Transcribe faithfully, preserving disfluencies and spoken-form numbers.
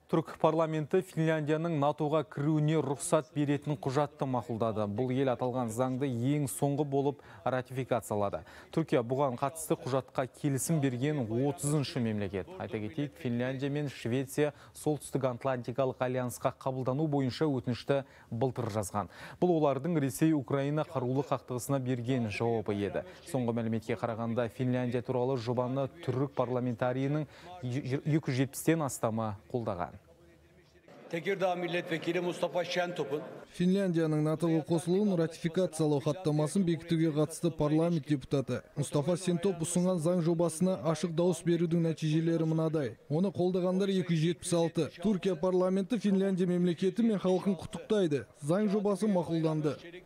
Түрік парламенті Финляндияның НАТОға кіруіне рұқсат беретін құжатты мақұлдады. Бұл ел аталған заңды ең соңғы болып ратификациялады. Түркия бұған қатысты құжатқа келісім берген отызыншы мемлекет. Айта кетейік, Финляндия мен Швеция Солтүстік Атлантикалық альянсқа қабылдану бойынша өтінішті былтыр жазған. Бұл олардың Ресей Украина қарулы қақтығысына берген жауабы еді. Соңғы мәліметке қарағанда Финляндия туралы жобаны түрік парламентарийінің екі жүз жетпістен астамы қолдаған. Tekirdağ Milletvekili Mustafa Şentop'un Финляндияның НАТОға қосылуын ратификациялау хаттамасын бекітуге қатысты парламент депутаты Мустафа Шентоп ұсынған заң жобасына ашық дауыс берудің нәтижелері мынадай. Оны қолдағандар екі жүз жетпіс алты. Түркия парламенті Финляндия мемлекеті мен халқын құттықтайды. Заң жобасы мақұлданды.